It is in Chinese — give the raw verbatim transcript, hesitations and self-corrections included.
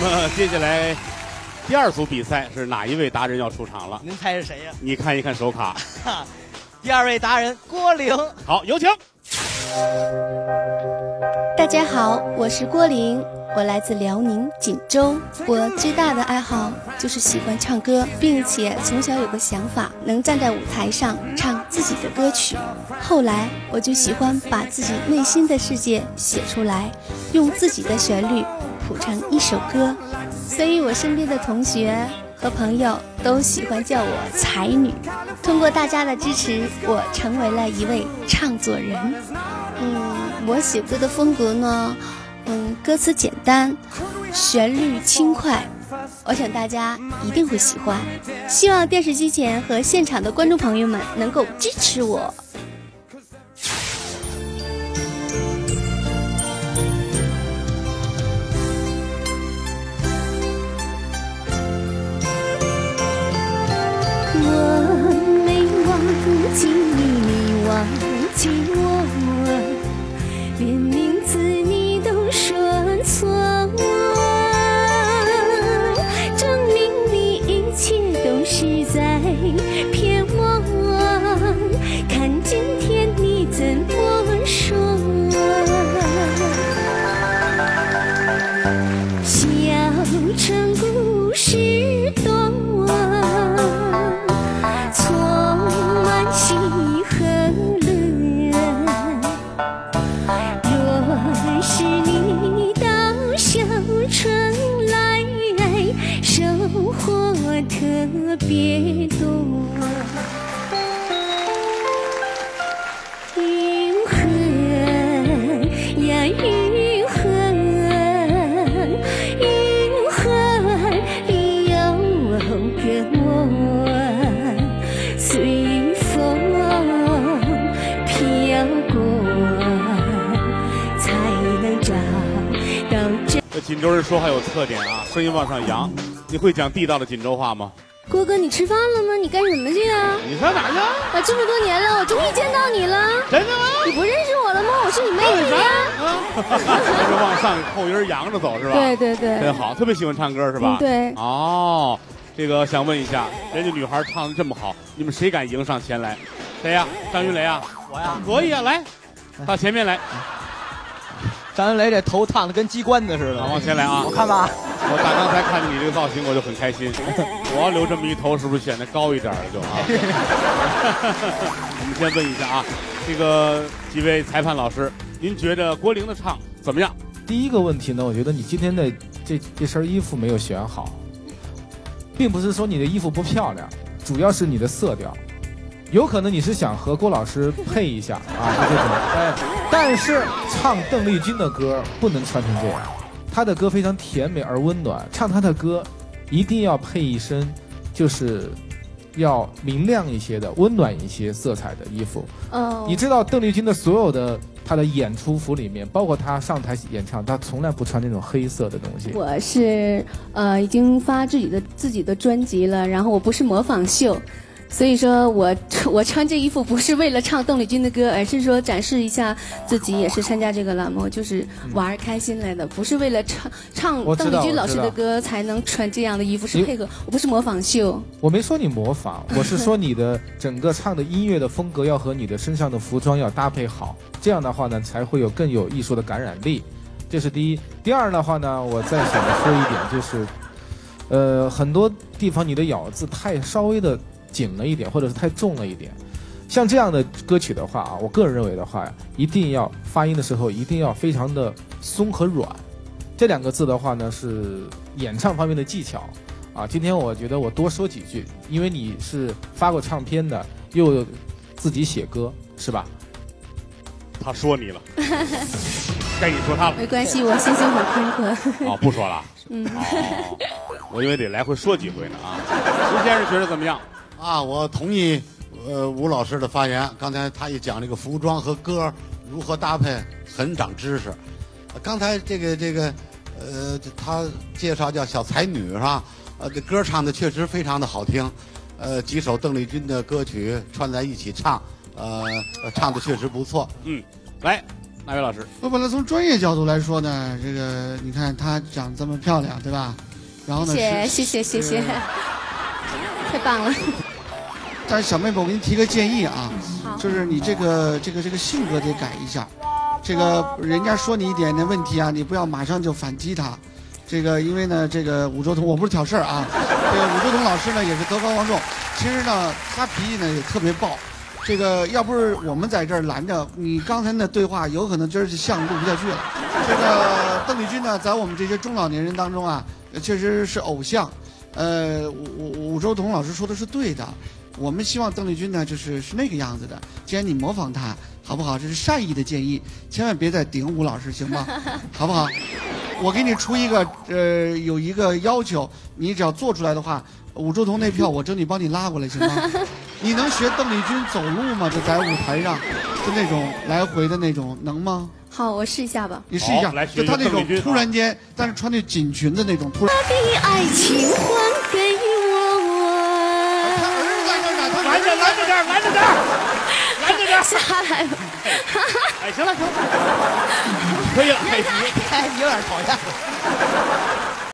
么接下来第二组比赛是哪一位达人要出场了？ 您猜是谁呀？ 你看一看手卡。 第二位达人郭玲。 好，有请。 大家好，我是郭玲，我来自辽宁锦州。我最大的爱好就是喜欢唱歌，并且从小有个想法，能站在舞台上唱自己的歌曲。后来我就喜欢把自己内心的世界写出来，用自己的旋律谱成一首歌。所以我身边的同学和朋友都喜欢叫我才女。通过大家的支持，我成为了一位唱作人。嗯，我写歌的风格呢，嗯，歌词简单，旋律轻快，我想大家一定会喜欢。希望电视机前和现场的观众朋友们能够支持我。 我没忘记你，你忘记我，连名字你都说错，证明你一切都是在骗我，看今天你怎么说。小城故事多，收获特别多，云痕呀云痕，云痕里有个我，随风飘过，才能找到这。 这锦州人说话有特点啊，声音往上扬。你会讲地道的锦州话吗？ 郭哥，你吃饭了吗？你干什么去啊？ 你上哪去？ 我这么多年了，我终于见到你了。 真的吗？ 你不认识我了吗？我是你妹妹呀。 就是往上后音扬着走是吧？ 对对对， 真好，特别喜欢唱歌是吧？ 嗯、对。 哦，这个想问一下，人家女孩唱的这么好，你们谁敢迎上前来？谁呀？张云雷啊？ 我呀？ 可以啊，来，到前面来。 张云雷这头烫的跟鸡冠子似的， 往前来啊！ 我看吧， 我打刚才看见你这个造型，我就很开心。我要留这么一头，是不是显得高一点了就啊？我们先问一下啊，这个几位裁判老师，您觉得郭玲的唱怎么样？ 第一个问题呢，我觉得你今天的这这身衣服没有选好，并不是说你的衣服不漂亮，主要是你的色调。有可能你是想和郭老师配一下啊，这种，哎，但是唱邓丽君的歌不能穿成这样，她的歌非常甜美而温暖，唱她的歌一定要配一身就是要明亮一些的、温暖一些色彩的衣服。 哦， 你知道邓丽君的所有的她的演出服里面，包括她上台演唱，她从来不穿那种黑色的东西。 我是呃已经发自己的自己的专辑了，然后我不是模仿秀。所以说我我穿这衣服不是为了唱邓丽君的歌，而是说展示一下自己，也是参加这个栏目就是玩开心来的，不是为了唱唱邓丽君老师的歌才能穿这样的衣服，是配合，我不是模仿秀。 我没说你模仿，我是说你的整个唱的音乐的风格要和你的身上的服装要搭配好，这样的话呢才会有更有艺术的感染力，这是第一。第二的话呢，我再想说一点就是，呃，很多地方你的咬字太稍微的紧了一点，或者是太重了一点。像这样的歌曲的话啊，我个人认为的话呀，一定要发音的时候一定要非常的松和软。这两个字的话呢，是演唱方面的技巧啊。今天我觉得我多说几句，因为你是发过唱片的，又自己写歌，是吧？ 他说你了，该你说他了。 没关系，我心胸很宽阔。 哦，不说了。 嗯。 哦，我以为得来回说几回呢啊。石先生觉得怎么样？ 啊，我同意，呃，吴老师的发言。刚才他一讲这个服装和歌如何搭配，很长知识。刚才这个这个，呃，他介绍叫小才女是吧？呃，这歌唱的确实非常的好听，呃，几首邓丽君的歌曲串在一起唱，呃，唱的确实不错。 嗯，来， 哪位老师？ 我本来从专业角度来说呢，这个你看她长这么漂亮，对吧？然后呢， 谢谢谢谢谢谢，太棒了。 但是小妹妹，我给你提个建议啊，就是你这个这个这个性格得改一下。这个人家说你一点点问题啊，你不要马上就反击他。这个因为呢，这个武周彤，我不是挑事儿啊，这个武周彤老师呢也是德高望重，其实呢他脾气呢也特别暴。这个要不是我们在这儿拦着你，刚才那对话有可能今儿就项目录不下去了。这个邓丽君呢，在我们这些中老年人当中啊，确实是偶像。呃，武武周彤老师说的是对的，我们希望邓丽君呢，就是是那个样子的。既然你模仿她，好不好？这是善意的建议，千万别再顶武老师，行吗？好不好？我给你出一个呃，有一个要求，你只要做出来的话，武周彤那票我争取帮你拉过来，行吗？你能学邓丽君走路吗？就在舞台上，就那种来回的那种，能吗？ 好，我试一下吧。 你试一下，就她那种突然间，但是穿那紧裙的那种突然。 的爱情还给我我。 他儿子在这儿呢，他拦着拦着点，拦着点，拦着点。 下来了。 哎，行了行了，可以了，可以了。 哎，有点讨厌。